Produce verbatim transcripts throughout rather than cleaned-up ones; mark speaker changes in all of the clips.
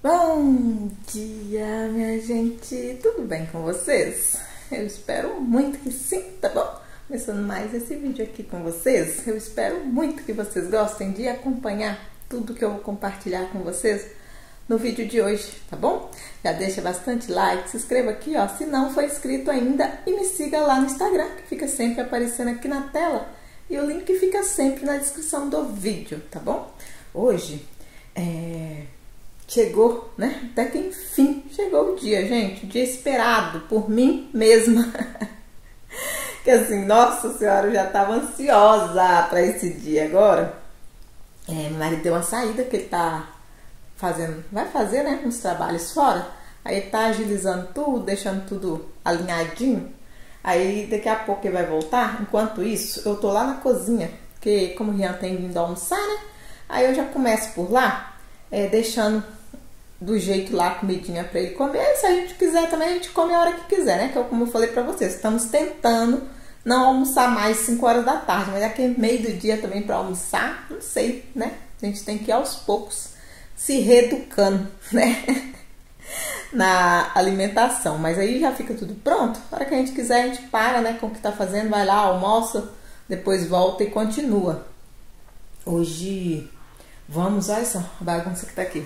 Speaker 1: Bom dia, minha gente, tudo bem com vocês? Eu espero muito que sim, tá bom? Começando mais esse vídeo aqui com vocês, eu espero muito que vocês gostem de acompanhar tudo que eu vou compartilhar com vocês no vídeo de hoje, tá bom? Já deixa bastante like, se inscreva aqui, ó, se não for inscrito ainda, e me siga lá no Instagram, que fica sempre aparecendo aqui na tela, e o link fica sempre na descrição do vídeo, tá bom? Hoje, é... chegou, né? Até que enfim chegou o dia, gente. O dia esperado por mim mesma. Que assim, nossa senhora, eu já tava ansiosa para esse dia agora. É, meu marido deu uma saída que ele tá fazendo, vai fazer, né? Uns trabalhos fora. Aí ele tá agilizando tudo, deixando tudo alinhadinho. Aí daqui a pouco ele vai voltar. Enquanto isso, eu tô lá na cozinha, porque como o Rian tem vindo almoçar, né? Aí eu já começo por lá, é, deixando do jeito lá a comidinha pra ele comer. E se a gente quiser também, a gente come a hora que quiser, né? Que é como eu falei pra vocês, estamos tentando não almoçar mais cinco horas da tarde, mas aqui meio do dia também pra almoçar, não sei, né? A gente tem que ir aos poucos se reeducando, né? Na alimentação. Mas aí já fica tudo pronto. Na hora que a gente quiser, a gente para, né? Com o que tá fazendo, vai lá, almoça, depois volta e continua. Hoje vamos, olha só a bagunça que tá aqui.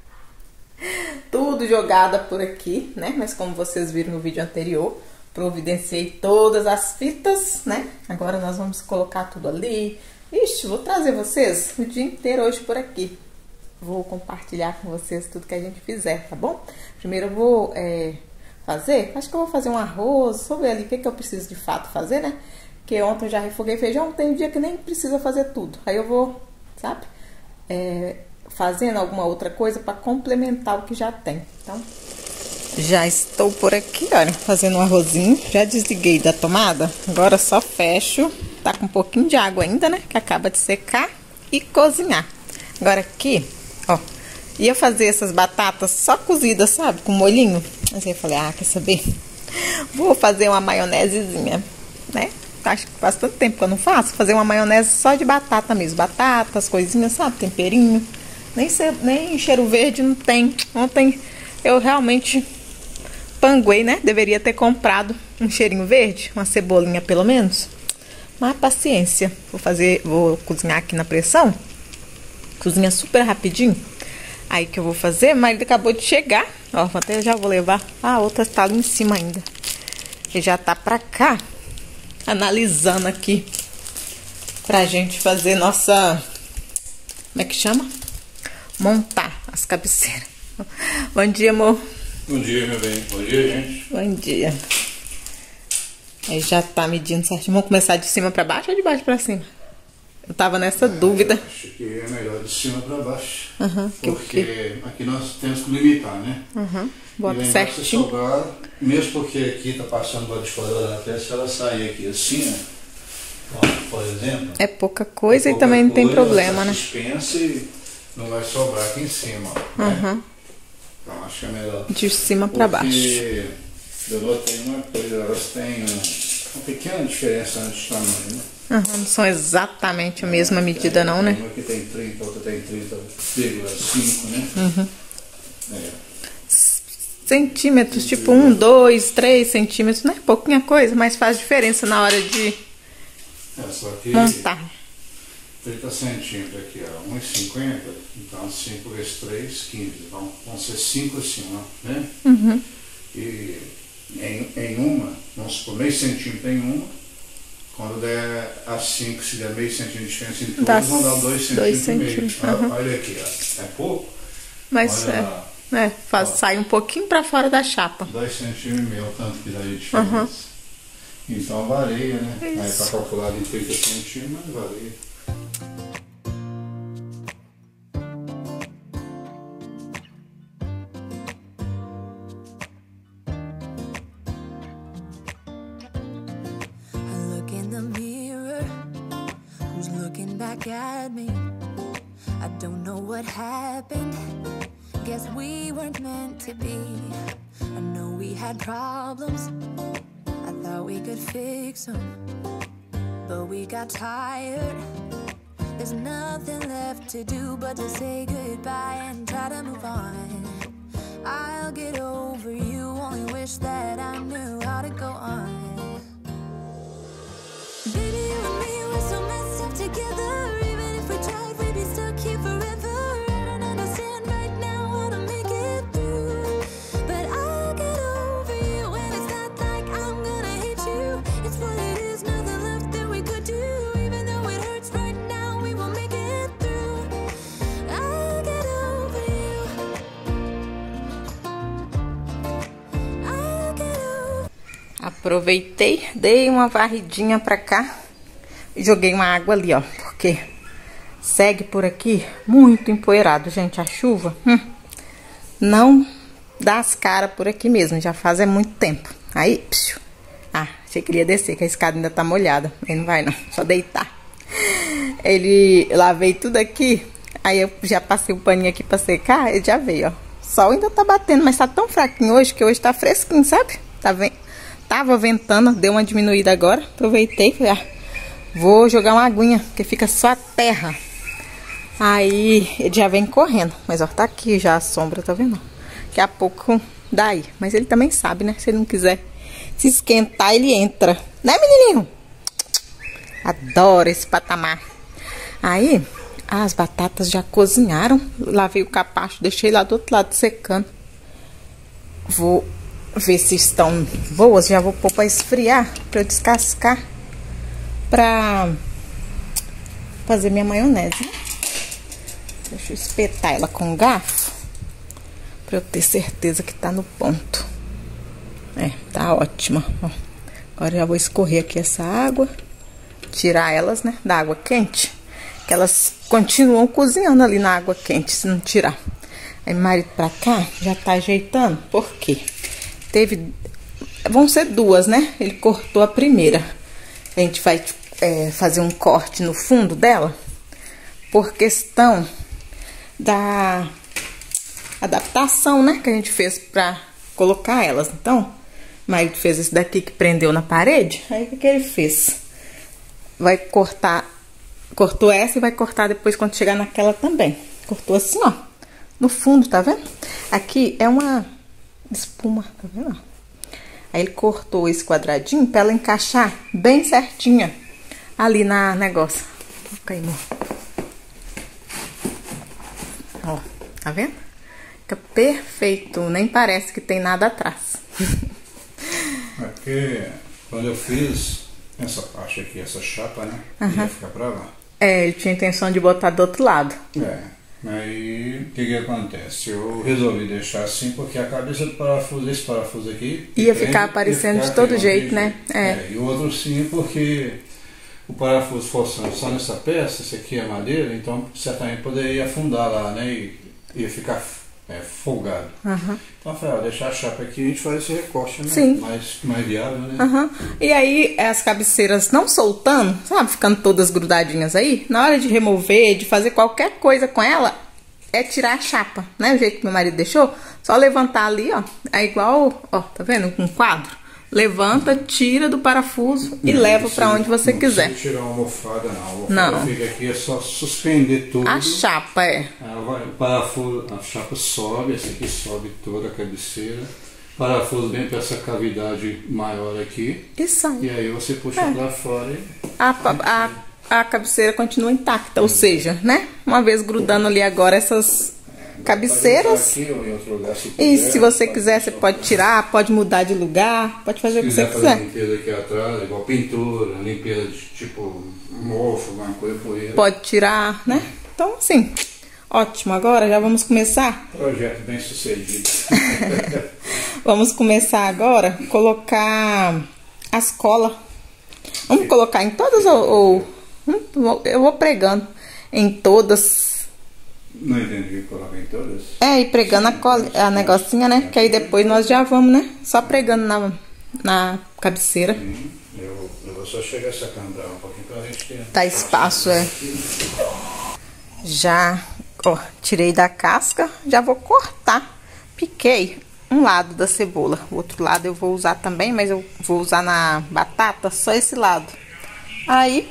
Speaker 1: Tudo jogada por aqui, né? Mas como vocês viram no vídeo anterior, providenciei todas as fitas, né? Agora nós vamos colocar tudo ali. Ixi, vou trazer vocês o dia inteiro hoje por aqui. Vou compartilhar com vocês tudo que a gente fizer, tá bom? Primeiro eu vou é, fazer, acho que eu vou fazer um arroz, só ver ali o que, que eu preciso de fato fazer, né? Porque ontem eu já refoguei feijão, tem um dia que nem precisa fazer tudo. Aí eu vou, sabe? É... fazendo alguma outra coisa para complementar o que já tem. Então, já estou por aqui, olha, fazendo um arrozinho. Já desliguei da tomada. Agora só fecho. Tá com um pouquinho de água ainda, né? Que acaba de secar. E cozinhar. Agora aqui, ó. Ia fazer essas batatas só cozidas, sabe? Com molhinho. Mas aí eu falei, ah, quer saber? Vou fazer uma maionesezinha, né? Acho que faz tanto tempo que eu não faço. Fazer uma maionese só de batata mesmo. Batatas, coisinhas, sabe? Temperinho. Nem, nem cheiro verde não tem. Ontem eu realmente panguei, né? Deveria ter comprado um cheirinho verde, uma cebolinha pelo menos. Mas paciência. Vou fazer, vou cozinhar aqui na pressão. Cozinha super rapidinho. Aí que eu vou fazer, mas ele acabou de chegar. Ó, até já vou levar. Ah, a outra tá ali em cima ainda. Ele já tá pra cá, analisando aqui. Pra gente fazer nossa... como é que chama? Montar as cabeceiras. Bom dia, amor.
Speaker 2: Bom dia, meu bem. Bom dia, gente.
Speaker 1: Bom dia. Aí já tá medindo certinho. Vamos começar de cima pra baixo ou de baixo pra cima? Eu tava nessa é, dúvida.
Speaker 2: Eu acho que é melhor de cima pra baixo.
Speaker 1: Uhum,
Speaker 2: porque que... aqui nós temos que limitar, né?
Speaker 1: Uhum. Bota
Speaker 2: e
Speaker 1: certinho.
Speaker 2: Sobrar, mesmo porque aqui tá passando lá de fora, até se ela sair aqui assim, ó, por exemplo.
Speaker 1: É pouca coisa
Speaker 2: é
Speaker 1: e
Speaker 2: pouca
Speaker 1: também não tem
Speaker 2: coisa,
Speaker 1: problema,
Speaker 2: tá
Speaker 1: né?
Speaker 2: Suspensa e não vai sobrar aqui em cima, ó,
Speaker 1: uhum.
Speaker 2: né? Então acho que é melhor.
Speaker 1: De cima pra baixo.
Speaker 2: Porque eu notei uma coisa, elas têm uma pequena diferença de tamanho, né?
Speaker 1: Uhum, não são exatamente a mesma
Speaker 2: é,
Speaker 1: medida,
Speaker 2: tem,
Speaker 1: não, né?
Speaker 2: Uma que tem trinta, outra tem trinta vírgula cinco, né?
Speaker 1: Uhum.
Speaker 2: É.
Speaker 1: Centímetros, tipo um, dois, três centímetros, né? Pouquinha coisa, mas faz diferença na hora de
Speaker 2: é, só que
Speaker 1: montar.
Speaker 2: trinta centímetros aqui, ó, um e cinquenta, então cinco vezes três, quinze. Então vão ser cinco assim, ó, né?
Speaker 1: Uhum.
Speaker 2: E em, em uma, vamos supor, meio centímetro em uma. Quando der a cinco, se der meio centímetro de diferença em todas, vão dar dois centímetros e meio. Uhum. Olha aqui, ó. É pouco?
Speaker 1: Mas
Speaker 2: olha,
Speaker 1: é, é faz, sai um pouquinho para fora da chapa.
Speaker 2: dois centímetros e meio, tanto que dá de diferença. Uhum. Então varia, né? Isso. Aí está calculado em trinta centímetros, mas varia.
Speaker 3: At me, I don't know what happened. Guess we weren't meant to be. I know we had problems. I thought we could fix them, but we got tired. There's nothing left to do but to say goodbye and try to move on.
Speaker 1: Aproveitei, dei uma varridinha pra cá e joguei uma água ali, ó, porque segue por aqui muito empoeirado, gente. A chuva hum, não dá as caras por aqui mesmo, já faz é muito tempo. Aí, psiu, ah, achei que ele ia descer, que a escada ainda tá molhada. Ele não vai não, só deitar. Ele, lavei tudo aqui, aí eu já passei o paninho aqui pra secar, ele já veio, ó. O sol ainda tá batendo, mas tá tão fraquinho hoje que hoje tá fresquinho, sabe? Tá vendo? Tava ventando, deu uma diminuída agora. Aproveitei, falei, ah, vou jogar uma aguinha, porque fica só a terra. Aí ele já vem correndo. Mas ó, tá aqui já a sombra, tá vendo? Daqui a pouco dá aí. Mas ele também sabe, né? Se ele não quiser se esquentar, ele entra. Né, menininho? Adoro esse patamar. Aí, as batatas já cozinharam. Lavei o capacho, deixei lá do outro lado secando. Vou ver se estão boas. Já vou pôr pra esfriar, pra eu descascar, pra fazer minha maionese, né? Deixa eu espetar ela com um garfo, pra eu ter certeza que tá no ponto. É, tá ótima. Ó, agora já vou escorrer aqui essa água, tirar elas, né, da água quente, que elas continuam cozinhando ali na água quente, se não tirar. Aí meu marido pra cá já tá ajeitando, por quê? Teve, vão ser duas, né? Ele cortou a primeira. A gente vai é, fazer um corte no fundo dela, por questão da adaptação, né? Que a gente fez pra colocar elas. Então, o marido fez esse daqui que prendeu na parede. Aí o que, que ele fez? Vai cortar, cortou essa e vai cortar depois quando chegar naquela também. Cortou assim, ó, no fundo, tá vendo? Aqui é uma espuma, tá vendo? Aí ele cortou esse quadradinho pra ela encaixar bem certinha ali na negócio. Queimou. Ó, tá vendo? Fica perfeito, nem parece que tem nada atrás.
Speaker 2: Porque quando eu fiz essa parte aqui, essa chapa, né? Uhum. Ia ficar pra lá.
Speaker 1: É, ele tinha intenção de botar do outro lado.
Speaker 2: É. Aí, o que que acontece? Eu resolvi deixar assim porque a cabeça do parafuso, esse parafuso aqui...
Speaker 1: Ia ficar aparecendo ia ficar de todo jeito, né?
Speaker 2: É. É. E o outro sim porque o parafuso forçando só nessa peça, esse aqui é madeira, então certamente poderia afundar lá, né? E ia ficar é, folgado. Uhum. Então eu falei, ó, deixar a chapa aqui e a gente faz esse recorte, né?
Speaker 1: Sim.
Speaker 2: Mais, mais viável, né?
Speaker 1: Uhum. E aí as cabeceiras não soltando, sabe? Ficando todas grudadinhas aí. Na hora de remover, de fazer qualquer coisa com ela, é tirar a chapa, né? O jeito que meu marido deixou. Só levantar ali, ó. É igual, ó, tá vendo? Um quadro. Levanta, tira do parafuso e não, leva para onde você não quiser.
Speaker 2: Não precisa tirar uma almofada, não. A almofada não. Fica aqui, é só suspender tudo.
Speaker 1: A chapa, é.
Speaker 2: O parafuso, a chapa sobe, essa aqui sobe toda a cabeceira. O parafuso vem para essa cavidade maior aqui.
Speaker 1: Isso aí.
Speaker 2: E aí você puxa é. para fora e...
Speaker 1: A, a, a cabeceira continua intacta, ou seja, né? Uma vez grudando ali agora essas... cabeceiras.
Speaker 2: Aqui, ou em outro lugar, se
Speaker 1: puder, e se você quiser, você pode tirar, pode mudar de lugar, pode fazer o que você quiser.
Speaker 2: Fazer limpeza aqui atrás, igual pintura, limpeza de tipo mofo, alguma coisa, poeira.
Speaker 1: Pode tirar, né? Então, assim, ótimo. Agora já vamos começar.
Speaker 2: Projeto bem sucedido.
Speaker 1: Vamos começar agora a colocar as colas. Vamos Sim. colocar em todas ou, ou eu vou pregando em todas.
Speaker 2: Não entendi, coloca em todas?
Speaker 1: É, e pregando a, cola, a negocinha, né? Que aí depois nós já vamos, né? Só pregando na, na cabeceira.
Speaker 2: Sim, eu, eu vou só chegar essa câmera um pouquinho pra gente ter...
Speaker 1: Tá espaço, é. Já, ó, tirei da casca, já vou cortar. Piquei um lado da cebola. O outro lado eu vou usar também, mas eu vou usar na batata só esse lado. Aí,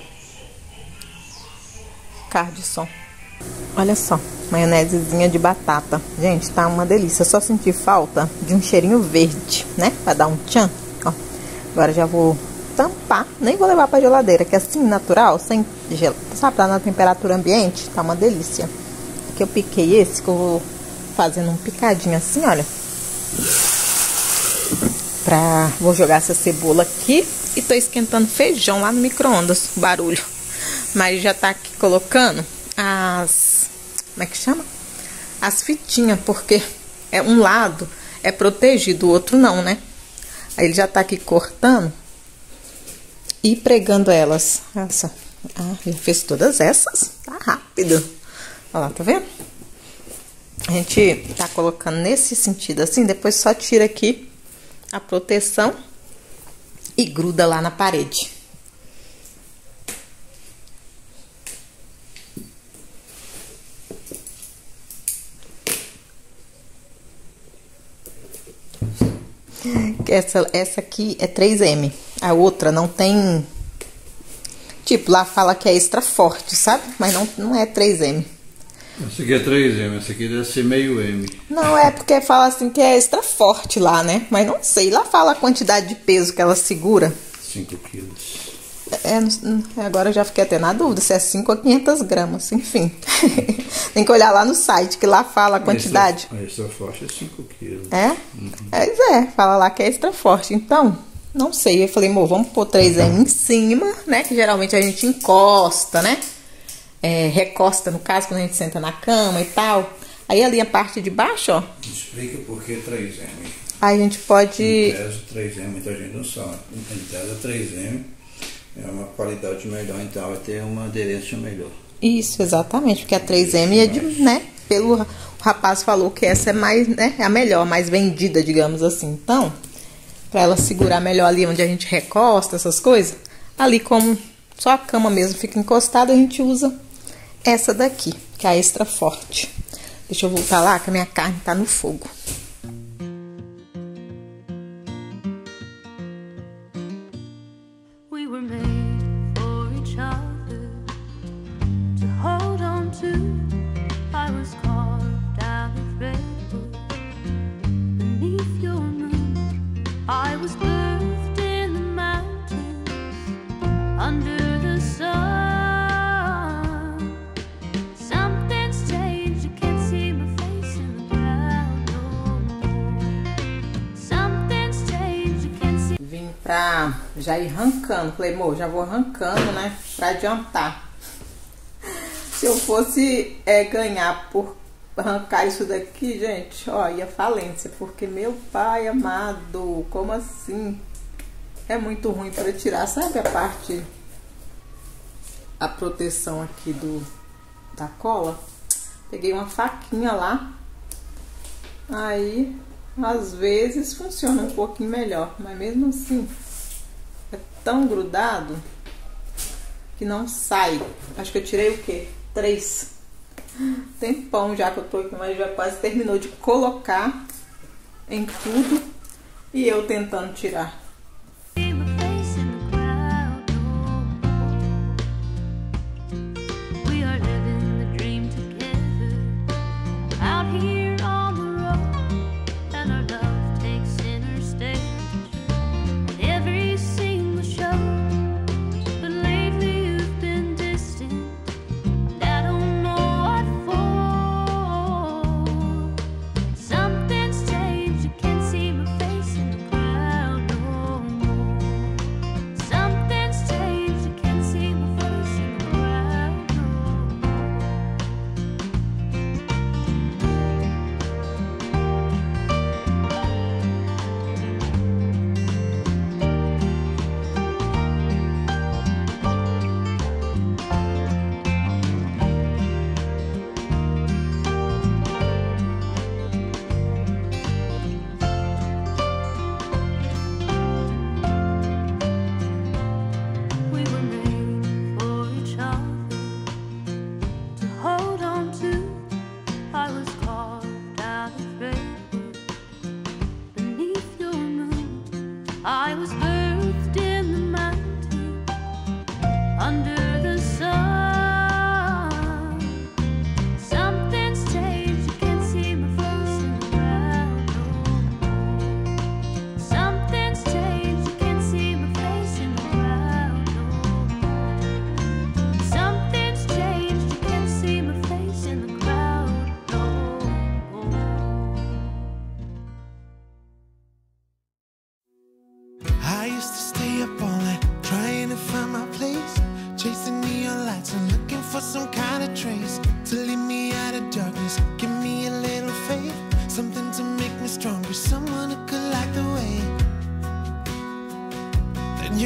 Speaker 1: carne de som. Olha só, maionesezinha de batata. Gente, tá uma delícia. Eu só senti falta de um cheirinho verde, né? Pra dar um tchan. Ó, agora já vou tampar. Nem vou levar pra geladeira, que assim, natural, sem gel... Sabe, tá na temperatura ambiente. Tá uma delícia. Aqui eu piquei esse, que eu vou fazendo um picadinho assim, olha. Pra... Vou jogar essa cebola aqui. E tô esquentando feijão lá no micro-ondas. Barulho. Mas já tá aqui colocando as, como é que chama? As fitinhas, porque é um lado é protegido, o outro não, né? Aí ele já tá aqui cortando e pregando elas. Olha só. Ah, ele fez todas essas. Tá rápido. Olha lá, tá vendo? A gente tá colocando nesse sentido assim, depois só tira aqui a proteção e gruda lá na parede. Essa, essa aqui é três M. A outra não tem... Tipo, lá fala que é extra forte, sabe? Mas não, não é três M.
Speaker 2: Essa aqui é três M, essa aqui deve ser meio M.
Speaker 1: Não, é porque fala assim que é extra forte lá, né? Mas não sei, lá fala a quantidade de peso que ela segura.
Speaker 2: cinco quilos.
Speaker 1: É, agora eu já fiquei até na dúvida se é cinco ou quinhentas gramas, enfim. Tem que olhar lá no site, que lá fala a quantidade.
Speaker 2: A extra forte é cinco quilos.
Speaker 1: É? Uhum. Pois é, fala lá que é extra forte. Então, não sei. Eu falei, amor, vamos pôr três M em cima, né? Que geralmente a gente encosta, né? É, recosta, no caso, quando a gente senta na cama e tal. Aí ali a parte de baixo, ó.
Speaker 2: Explica por que três M.
Speaker 1: Aí a gente pode...
Speaker 2: Em tese, três M, muita gente não sabe. Em tese, três M é uma qualidade melhor, então vai ter uma aderência melhor.
Speaker 1: Isso, exatamente, porque a três M é de, né, pelo o rapaz falou que essa é mais, né, é a melhor, mais vendida, digamos assim. Então, para ela segurar melhor ali onde a gente recosta essas coisas, ali como só a cama mesmo fica encostada, a gente usa essa daqui, que é a extra forte. Deixa eu voltar lá, que a minha carne tá no fogo. Pra já ir arrancando. Falei, amor, já vou arrancando, né? Pra adiantar. Se eu fosse é, ganhar por arrancar isso daqui, gente, ó, ia falência. Porque, meu pai amado, como assim? É muito ruim pra tirar, sabe a parte, a proteção aqui do da cola? Peguei uma faquinha lá. Aí... Às vezes funciona um pouquinho melhor, mas mesmo assim é tão grudado que não sai. Acho que eu tirei o quê? Três. Tempão já que eu tô aqui, mas já quase terminou de colocar em tudo e eu tentando tirar.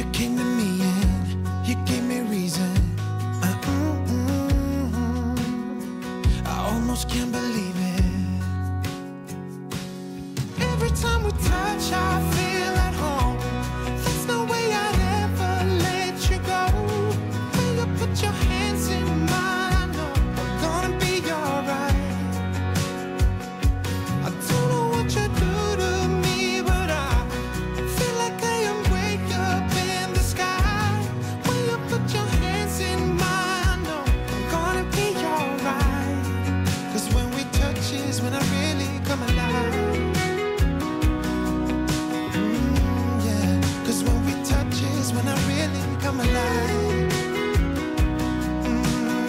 Speaker 3: You came to me and you gave me reason. Uh, mm, mm, mm. I almost can't believe it. Every time we touch, I feel at home. There's no way I'd ever let you go. When you put your hands in mine, I know I'm gonna be alright. I don't know what you do to me, but I feel like I am way up in the sky. When you put your hands in mine, I know I'm gonna be alright. Cause when we touch is when I really come alive. When I really come alive. Mm,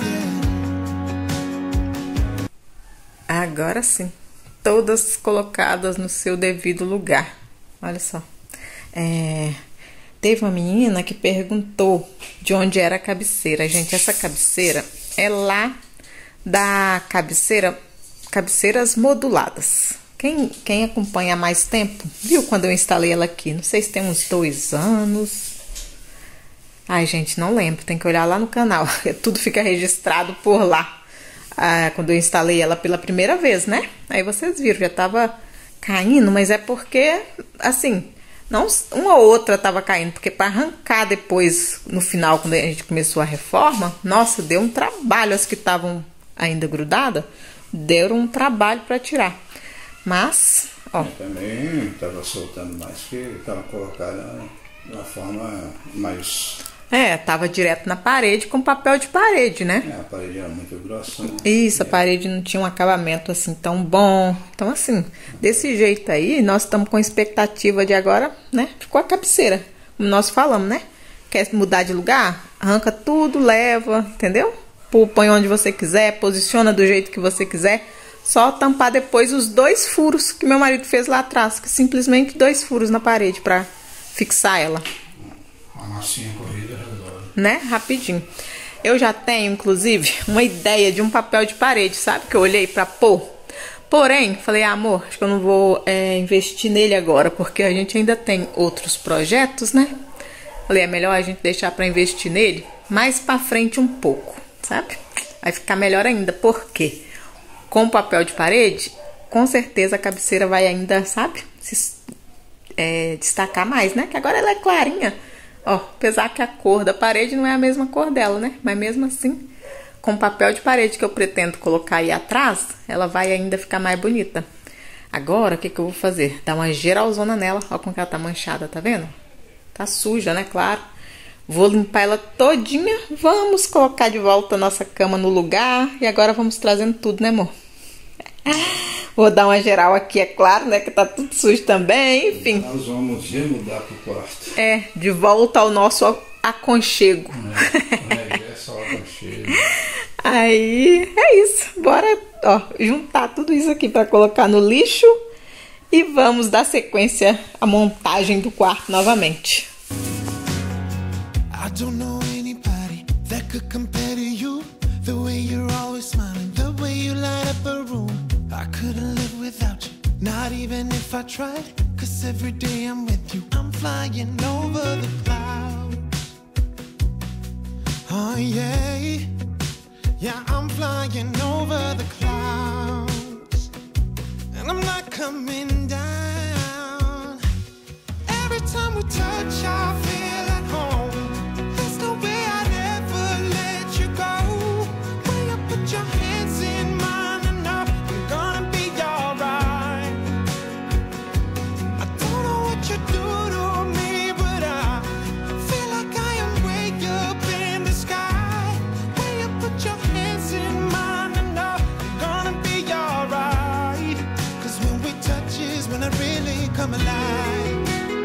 Speaker 3: yeah.
Speaker 1: Agora sim, todas colocadas no seu devido lugar. Olha só. É, teve uma menina que perguntou de onde era a cabeceira. Gente, essa cabeceira é lá da cabeceira, cabeceiras moduladas. Quem, quem acompanha há mais tempo, viu quando eu instalei ela aqui? Não sei se tem uns dois anos. Ai, gente, não lembro. Tem que olhar lá no canal. Tudo fica registrado por lá. Ah, quando eu instalei ela pela primeira vez, né? Aí vocês viram, já tava caindo, mas é porque, assim, não uma ou outra tava caindo. Porque para arrancar depois, no final, quando a gente começou a reforma, nossa, deu um trabalho. As que estavam ainda grudadas, deram um trabalho para tirar. Mas, ó.
Speaker 2: Eu também estava soltando mais, que estava colocada de uma forma mais...
Speaker 1: É, tava direto na parede com papel de parede, né?
Speaker 2: É, a parede era muito grossa, né?
Speaker 1: Isso, a parede não tinha um acabamento assim tão bom. Então, assim, desse jeito aí, nós estamos com expectativa de agora, né? Ficou a cabeceira, como nós falamos, né? Quer mudar de lugar? Arranca tudo, leva, entendeu? Põe onde você quiser, posiciona do jeito que você quiser. Só tampar depois os dois furos que meu marido fez lá atrás, que simplesmente dois furos na parede para fixar ela.
Speaker 2: Uma massinha corrida,
Speaker 1: né? Rapidinho. Eu já tenho, inclusive, uma ideia de um papel de parede, sabe? Que eu olhei para pôr. Porém, falei, ah, amor, acho que eu não vou é, investir nele agora, porque a gente ainda tem outros projetos, né? Falei, é melhor a gente deixar para investir nele mais para frente um pouco, sabe? Vai ficar melhor ainda, por quê? Com papel de parede, com certeza a cabeceira vai ainda, sabe, se é, destacar mais, né? Que agora ela é clarinha. Ó, apesar que a cor da parede não é a mesma cor dela, né? Mas mesmo assim, com papel de parede que eu pretendo colocar aí atrás, ela vai ainda ficar mais bonita. Agora, o que que eu vou fazer? Dar uma geralzona nela. Ó como que ela tá manchada, tá vendo? Tá suja, né? Claro. Vou limpar ela todinha. Vamos colocar de volta a nossa cama no lugar. E agora vamos trazendo tudo, né, amor? Vou dar uma geral aqui, é claro, né? Que tá tudo sujo também, enfim.
Speaker 2: Nós vamos remudar pro quarto.
Speaker 1: É, de volta ao nosso aconchego.
Speaker 2: É, é só aconchego.
Speaker 1: Aí, é isso. Bora, ó, juntar tudo isso aqui pra colocar no lixo. E vamos dar sequência à montagem do quarto novamente.
Speaker 3: I don't know anybody that could compare to you. The way you're always smiling, the way you light up a room. I couldn't live without you, not even if I tried. Cause every day I'm with you, I'm flying over the clouds. Oh yeah, yeah, I'm flying over the clouds. And I'm not coming down. Every time we touch, I feel at home. There's no way I'd ever let you go. When you put your hands in mine, I know I'm gonna be alright. I don't know what you do to me, but I feel like I am way up in the sky. When you put your hands in mine, I know I'm gonna be alright. Cause when we touch is when I really come alive.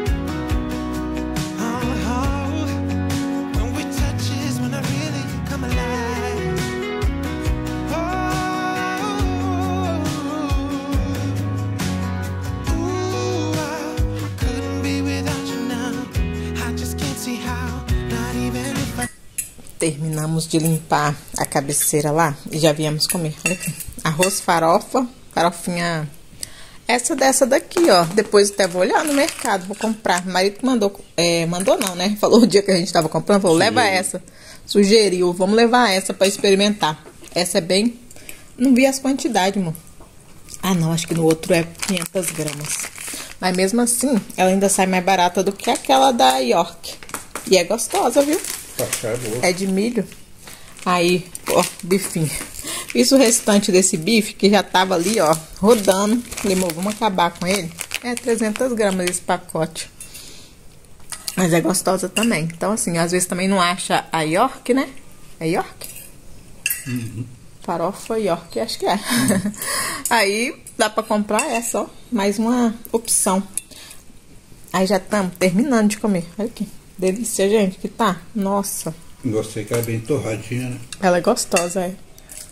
Speaker 1: Terminamos de limpar a cabeceira lá e já viemos comer. Olha aqui. Arroz, farofa, farofinha essa dessa daqui, ó. Depois até vou olhar no mercado, vou comprar. O marido mandou, é, mandou não, né? Falou o dia que a gente tava comprando, falou, leva essa. Sugeriu, vamos levar essa pra experimentar. Essa é bem... Não vi as quantidades, amor. Ah, não, acho que no outro é quinhentas gramas. Mas mesmo assim, ela ainda sai mais barata do que aquela da York. E é gostosa, viu?
Speaker 2: É, boa.
Speaker 1: É de milho. Aí, ó, bifinho. Isso o restante desse bife que já tava ali, ó, rodando. Falei, amor, vamos acabar com ele? É trezentas gramas esse pacote. Mas é gostosa também. Então, assim, às vezes também não acha a York, né? É York?
Speaker 2: Uhum.
Speaker 1: Farofa York, acho que é. Uhum. Aí, dá pra comprar essa, ó. Mais uma opção. Aí já estamos terminando de comer. Olha que delícia, gente, que tá. Nossa.
Speaker 2: Gostei que ela é bem torradinha, né?
Speaker 1: Ela é gostosa, é.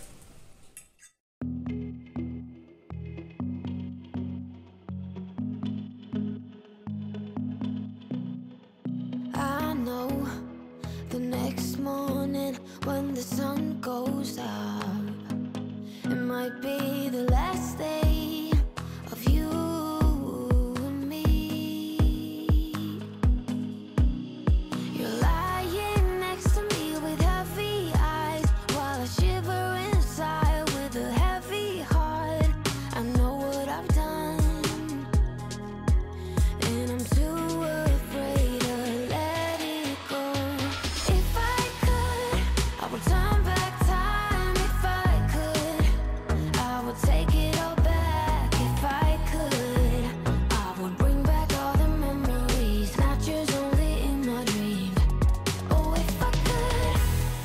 Speaker 3: I know the next morning when the sun goes up, it might be the last day of you and me. You're lying next to me with heavy eyes while I shiver inside with a heavy heart. I know what I've done, and I'm too afraid to let it go. If I could, I would turn back time. If I could, I would take it all back. If I could, I would bring back all the memories, not yours, only in my dreams. Oh, if I could.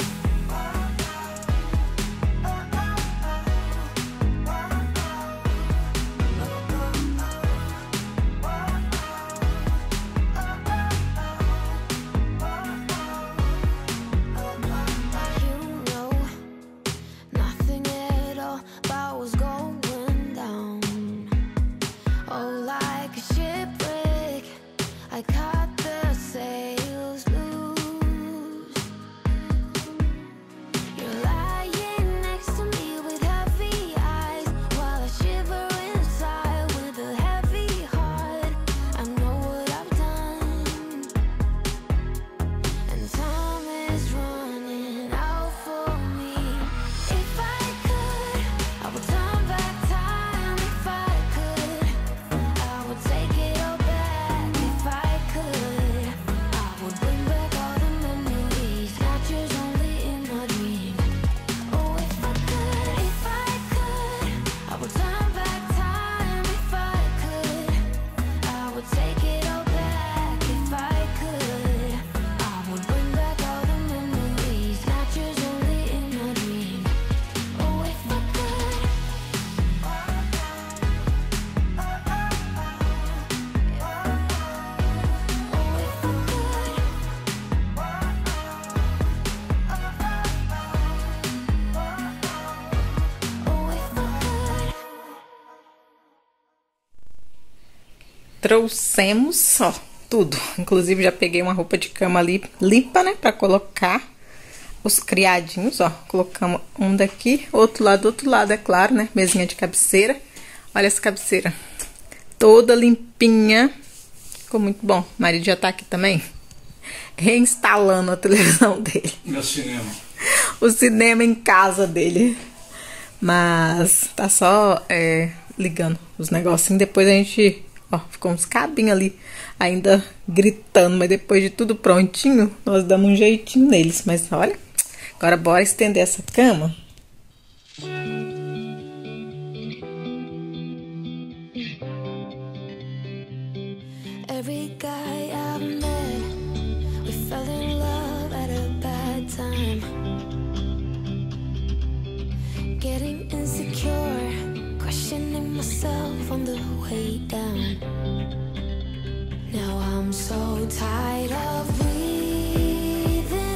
Speaker 3: You know nothing at all about what's going down. Oh, like a shipwreck, I caught the sails loose. You're lying next to me with heavy eyes while I shiver inside with a heavy heart. I know what I've done, and time is running out for me. If I could, I would turn back time. If I could, I would take it all back. If I could, I would bring back all the memories, not yours, only in my dreams. Oh, if I could, if I could, I would turn back time. If I could, I would take it all back. If I could, I would bring back all the memories, not yours, only in my dreams. Oh, if I could. Oh, if I could. Oh, if I could.
Speaker 1: Trouxemos, ó, tudo. Inclusive, já peguei uma roupa de cama ali limpa, né? Pra colocar os criadinhos, ó. Colocamos um daqui, outro lado, do outro lado, é claro, né? Mesinha de cabeceira. Olha essa cabeceira. Toda limpinha. Ficou muito bom. O marido já tá aqui também, reinstalando a televisão dele.
Speaker 2: Meu cinema.
Speaker 1: O cinema em casa dele. Mas tá só é, ligando os negocinhos. Depois a gente, ó, ficou uns cabinhos ali ainda gritando. Mas depois de tudo prontinho, nós damos um jeitinho neles. Mas olha, agora bora estender essa cama.
Speaker 3: Every guy I've met, we fell in love at a bad time. Getting insecure, questioning myself on the way down. Now I'm so tired of breathing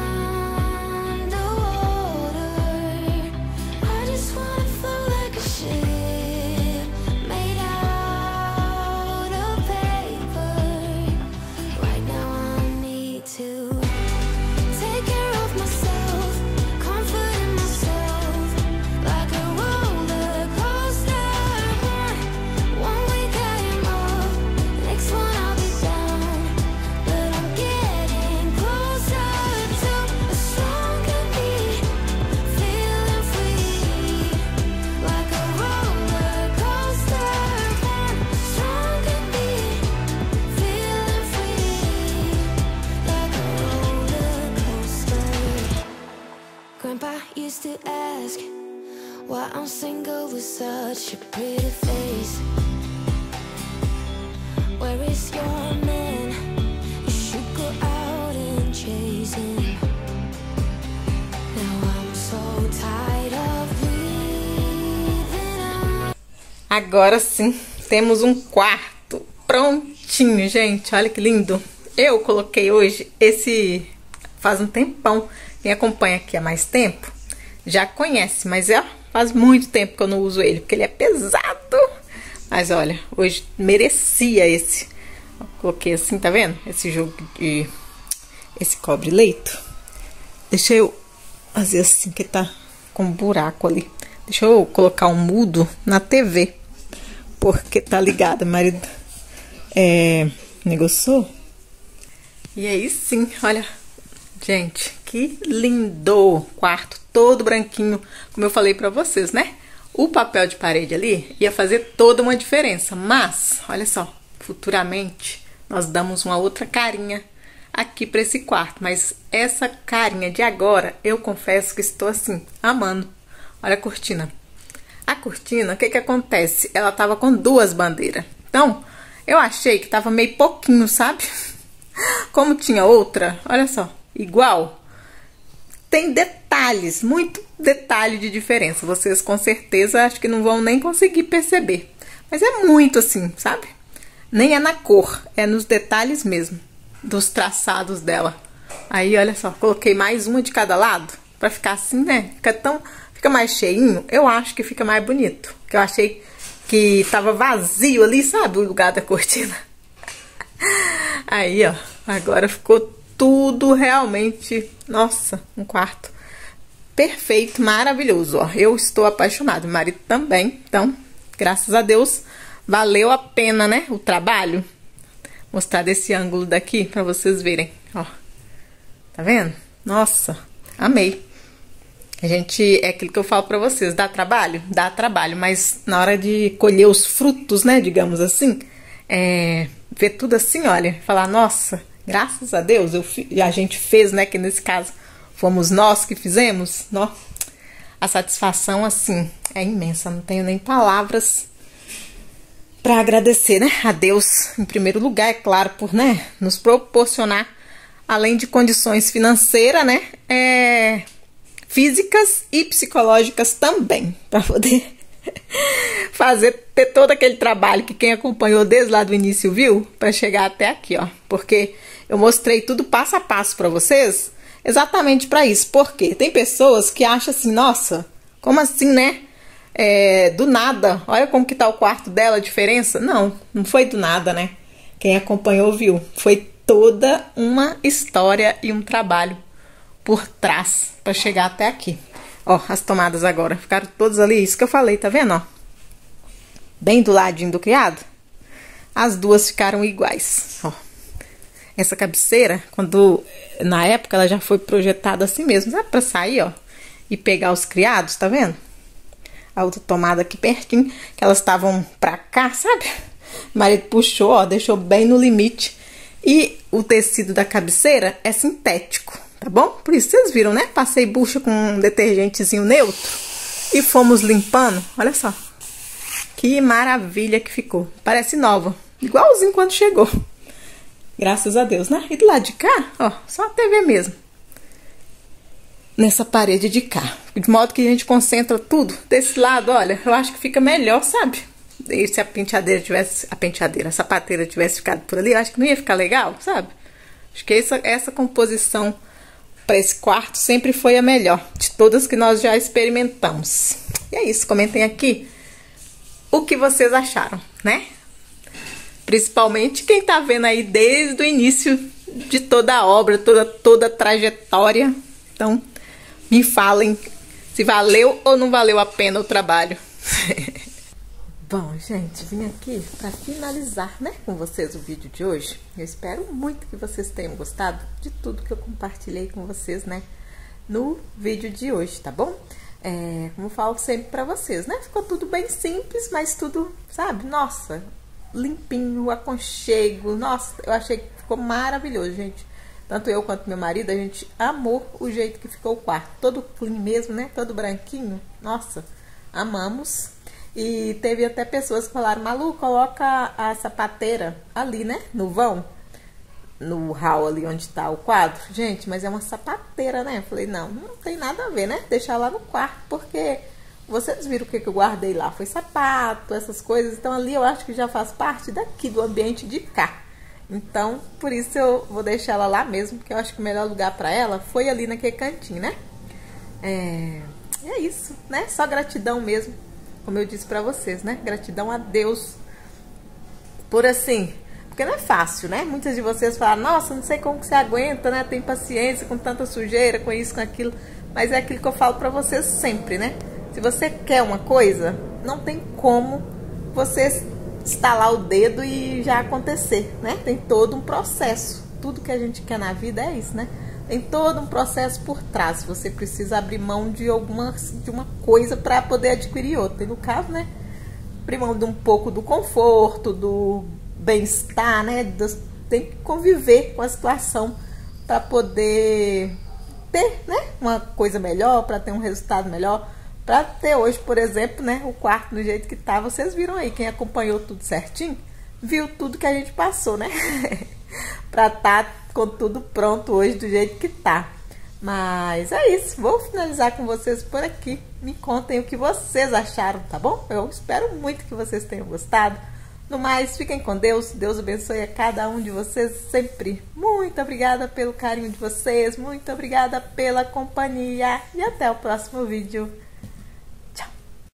Speaker 3: underwater. I just wanna float like a ship made out of paper. Right now I need to take care of myself, comfort in myself, like a roller coaster. One, such a pretty face. Where is your man? You should go out and chase him. Now I'm so tired of leaving out.
Speaker 1: Agora sim, temos um quarto prontinho, gente. Olha que lindo. Eu coloquei hoje esse faz um tempão. Quem acompanha aqui há mais tempo já conhece, mas é, faz muito tempo que eu não uso ele, porque ele é pesado. Mas olha, hoje merecia esse. Eu coloquei assim, tá vendo? Esse jogo de... esse cobre-leito. Deixa eu fazer assim, que tá com um buraco ali. Deixa eu colocar um mudo na T V. Porque tá ligado, marido é, negociou. E aí sim, olha... Gente, que lindo! Quarto todo branquinho, como eu falei pra vocês, né? O papel de parede ali ia fazer toda uma diferença, mas, olha só, futuramente nós damos uma outra carinha aqui pra esse quarto. Mas essa carinha de agora, eu confesso que estou assim, amando. Olha a cortina. A cortina, o que que acontece? Ela tava com duas bandeiras. Então, eu achei que tava meio pouquinho, sabe? Como tinha outra, olha só. Igual, tem detalhes, muito detalhe de diferença. Vocês com certeza acho que não vão nem conseguir perceber. Mas é muito assim, sabe? Nem é na cor, é nos detalhes mesmo, dos traçados dela. Aí, olha só, coloquei mais uma de cada lado, pra ficar assim, né? Fica tão, fica mais cheinho, eu acho que fica mais bonito. Porque eu achei que tava vazio ali, sabe? O lugar da cortina. Aí, ó, agora ficou tudo realmente, nossa, um quarto perfeito, maravilhoso, ó. Eu estou apaixonada, meu marido também, então, graças a Deus, valeu a pena, né, o trabalho. Vou mostrar desse ângulo daqui pra vocês verem, ó. Tá vendo? Nossa, amei. A gente, é aquilo que eu falo pra vocês, dá trabalho? Dá trabalho, mas na hora de colher os frutos, né, digamos assim, é, ver tudo assim, olha, falar, nossa... Graças a Deus, eu, a gente fez, né? Que nesse caso fomos nós que fizemos. Nó, a satisfação, assim, é imensa. Não tenho nem palavras para agradecer, né? A Deus, em primeiro lugar, é claro, por, né? Nos proporcionar, além de condições financeiras, né? É, físicas e psicológicas também. Para poder fazer, ter todo aquele trabalho que quem acompanhou desde lá do início viu, para chegar até aqui, ó. Porque eu mostrei tudo passo a passo para vocês, exatamente para isso. Porque tem pessoas que acham assim, nossa, como assim, né? É, do nada, olha como que tá o quarto dela, a diferença. Não, não foi do nada, né? Quem acompanhou viu. Foi toda uma história e um trabalho por trás para chegar até aqui. Ó, as tomadas agora ficaram todas ali, isso que eu falei, tá vendo, ó? Bem do ladinho do criado. As duas ficaram iguais, ó. Essa cabeceira, quando, na época, ela já foi projetada assim mesmo, sabe? Pra sair, ó, e pegar os criados, tá vendo? A outra tomada aqui pertinho, que elas estavam pra cá, sabe? O marido puxou, ó, deixou bem no limite. E o tecido da cabeceira é sintético. Tá bom? Por isso vocês viram, né? Passei bucha com um detergentezinho neutro e fomos limpando. Olha só. Que maravilha que ficou. Parece nova. Igualzinho quando chegou. Graças a Deus, né? E do lado de cá, ó, só a T V mesmo. Nessa parede de cá. De modo que a gente concentra tudo. Desse lado, olha, eu acho que fica melhor, sabe? E se a penteadeira tivesse... A penteadeira, a sapateira tivesse ficado por ali, eu acho que não ia ficar legal, sabe? Acho que essa, essa composição... para esse quarto sempre foi a melhor de todas que nós já experimentamos. E é isso, comentem aqui o que vocês acharam, né? Principalmente quem tá vendo aí desde o início de toda a obra, toda, toda a trajetória. Então, me falem se valeu ou não valeu a pena o trabalho. Bom, gente, vim aqui para finalizar, né, com vocês o vídeo de hoje. Eu espero muito que vocês tenham gostado de tudo que eu compartilhei com vocês, né, no vídeo de hoje, tá bom? É, como eu falo sempre para vocês, né, ficou tudo bem simples, mas tudo, sabe, nossa, limpinho, aconchego, nossa, eu achei que ficou maravilhoso, gente. Tanto eu quanto meu marido, a gente amou o jeito que ficou o quarto, todo clean mesmo, né, todo branquinho, nossa, amamos. E teve até pessoas que falaram, Malu, coloca a sapateira ali, né, no vão, no hall ali onde tá o quadro. Gente, mas é uma sapateira, né? Eu falei, não, não tem nada a ver, né? Deixar lá no quarto, porque vocês viram o que, que eu guardei lá. Foi sapato, essas coisas. Então ali eu acho que já faz parte daqui, do ambiente de cá. Então, por isso eu vou deixar ela lá mesmo, porque eu acho que o melhor lugar pra ela foi ali naquele cantinho, né? É, é isso, né? Só gratidão mesmo, como eu disse pra vocês, né? Gratidão a Deus por assim... Porque não é fácil, né? Muitas de vocês falam, nossa, não sei como que você aguenta, né? Tem paciência com tanta sujeira, com isso, com aquilo. Mas é aquilo que eu falo pra vocês sempre, né? Se você quer uma coisa, não tem como você estalar o dedo e já acontecer, né? Tem todo um processo. Tudo que a gente quer na vida é isso, né? Tem todo um processo por trás. Você precisa abrir mão de alguma de uma coisa para poder adquirir outra. E no caso, né? Abrir mão de um pouco do conforto, do bem-estar, né? Tem que conviver com a situação para poder ter, né? Uma coisa melhor, para ter um resultado melhor. Para ter hoje, por exemplo, né? O quarto do jeito que tá. Vocês viram aí, quem acompanhou tudo certinho, viu tudo que a gente passou, né? Para estar com tudo pronto hoje do jeito que tá. Mas é isso, vou finalizar com vocês por aqui. Me contem o que vocês acharam, tá bom? Eu espero muito que vocês tenham gostado. No mais, fiquem com Deus. Deus abençoe a cada um de vocês sempre. Muito obrigada pelo carinho de vocês. Muito obrigada pela companhia. E até o próximo vídeo.